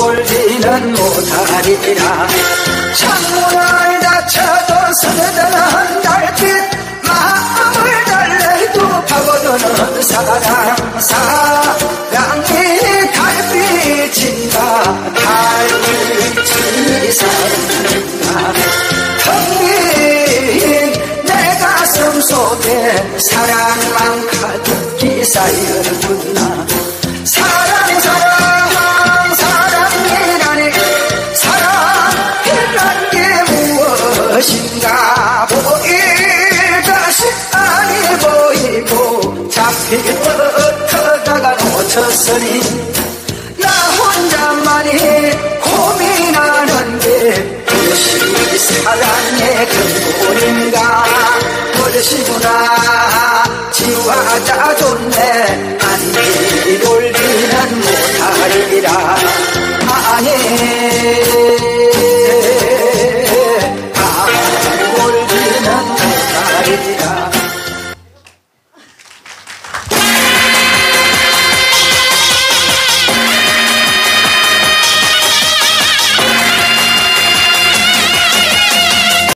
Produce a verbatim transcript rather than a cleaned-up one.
울지는 못하리라. 창문을 닫혀도 스며드는 달빛, 마음을 달래도 파고드는 사랑. 사랑이 달빛인가, 달빛이 사랑인가. 텅빈 내 가슴 속에 사랑만 가득히 쌓여있구나. 사랑 사랑 사랑이라니, 사랑이란 게 무엇인가. 보일 것이 아니 보이고 잡힐 듯하다가 놓쳤으니